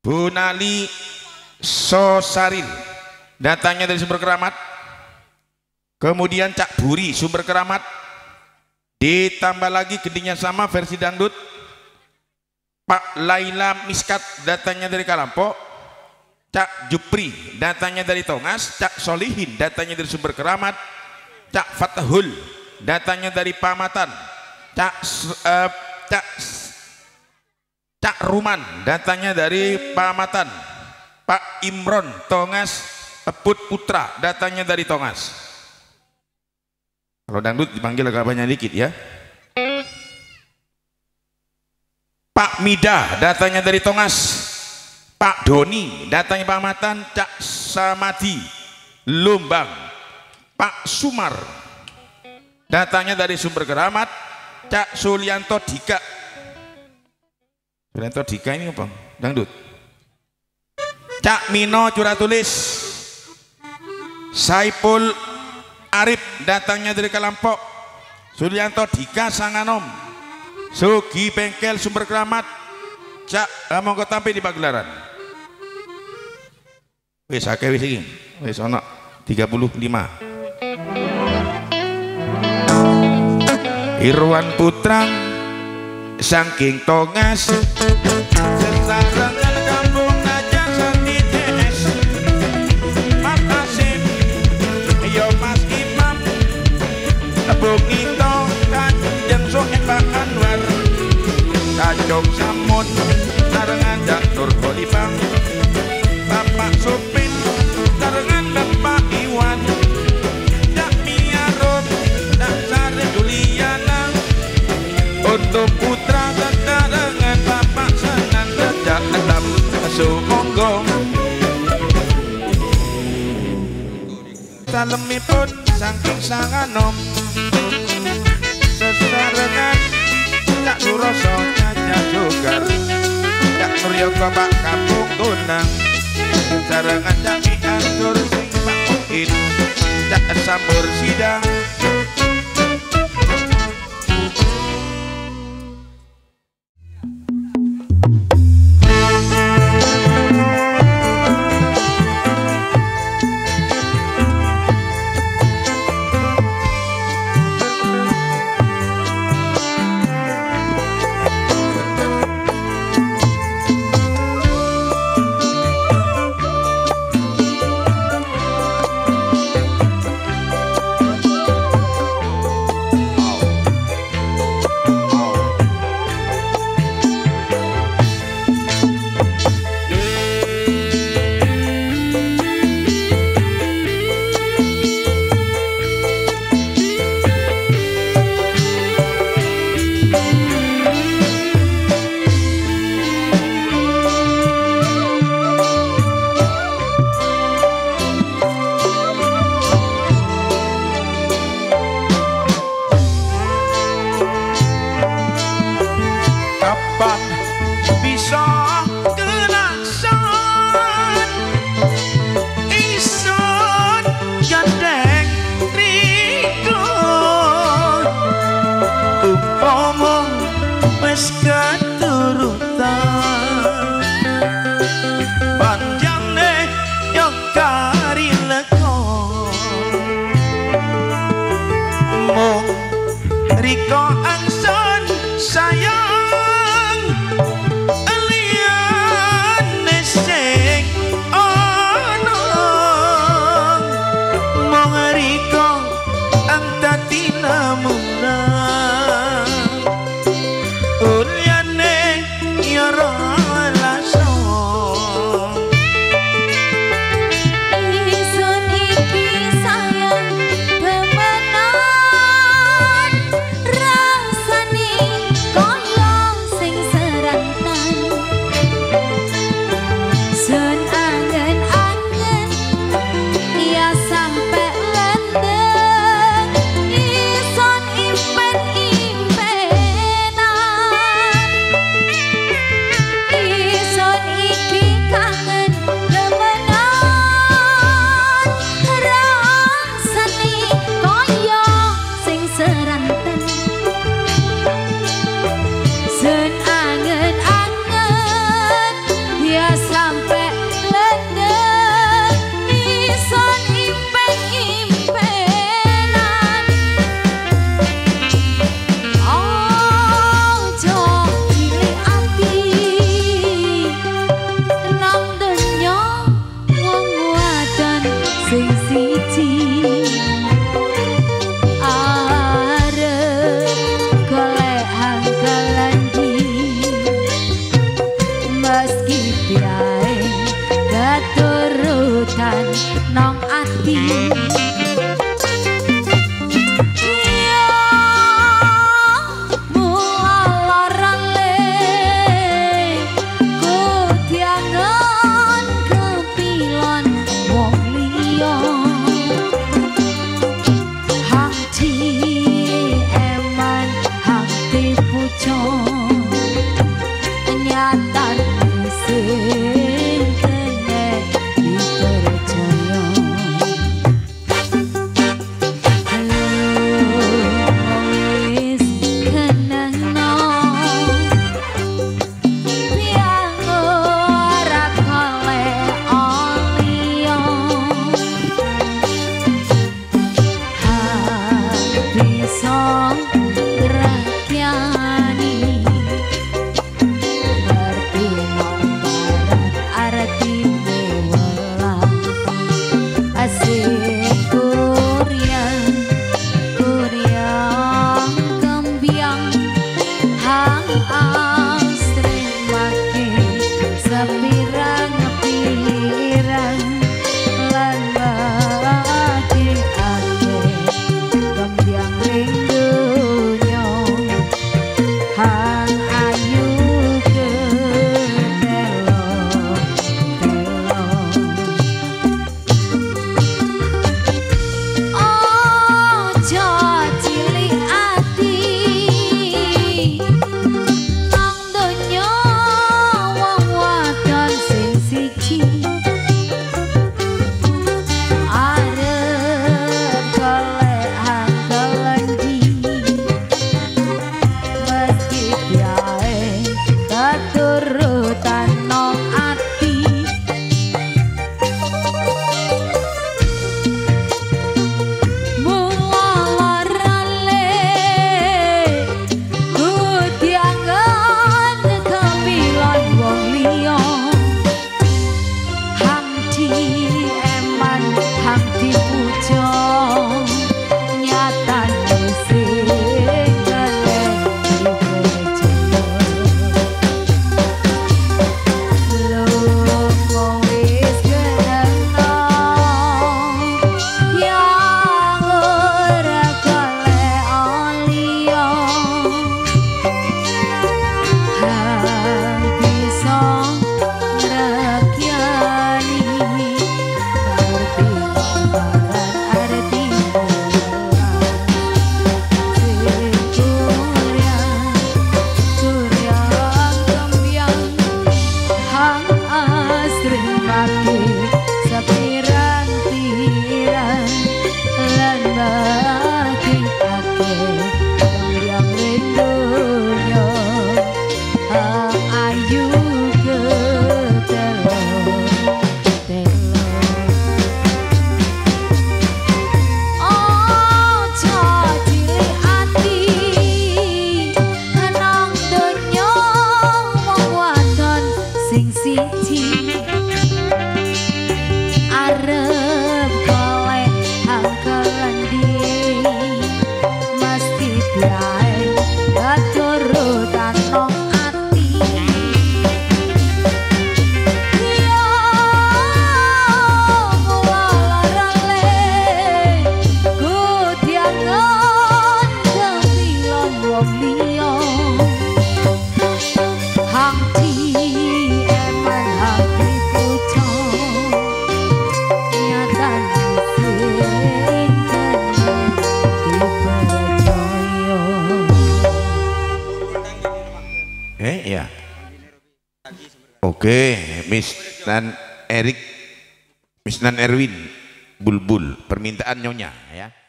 Bu Nali Sosaril, datangnya dari Sumber Keramat. Kemudian Cak Buri, Sumber Keramat. Ditambah lagi gendingnya sama versi dangdut. Pak Laila Miskat, datangnya dari Kalampok. Cak Jupri, datangnya dari Tongas. Cak Solihin, datangnya dari Sumber Keramat. Cak Fatahul, datangnya dari Pamatan. Cak Ruman, datangnya dari Pamatan. Pak Imron Tongas. Put Putra, datangnya dari Tongas. Kalau dangdut dipanggil agak banyak dikit ya. Pak Mida, datangnya dari Tongas. Pak Doni, datangnya Pamatan. Cak Samadi Lumbang. Pak Sumar, datangnya dari Sumber Keramat. Cak Sulianto Dika. Sulianto Dika ini apa? Dangdut. Cak Mino Curatulis. Saipul Arif, datangnya dari Kalampok. Sulianto Dika Sanganom. Sugi Bengkel Sumber Keramat. Cak monggo tampil di pagelaran. Wis akeh wis iki. Wis ana 35. Irwan Putra saking Tongas. Sesarengan kampung Najak Sati DS. Mas Hasim, yo Mas Imam, Bung Ito, Kanjeng Soen Pak Anwar, Kacung Samun, Sarengan Jak Nur Kolibang, Bapak Supin, Sarengan Bapak Iwan, Jak Miarun, Jak Sari Juliana, untuk putra Sarengan Bapak Senan, Jak Etam Sumonggo. Salemipun saking Sanganom. Sesarengan Cak Suroso Nyanyak Jogar. Cak Nuryoko Pak Kampung Gunang. Sesarengan Cak Miansur Sing Pak Mungkin. Cak Sambur Sidang. meski biae keturutan nong ati. Ya. Oke, Miss Nan Erik, Miss Nan Erwin, Bulbul, permintaan nyonya ya.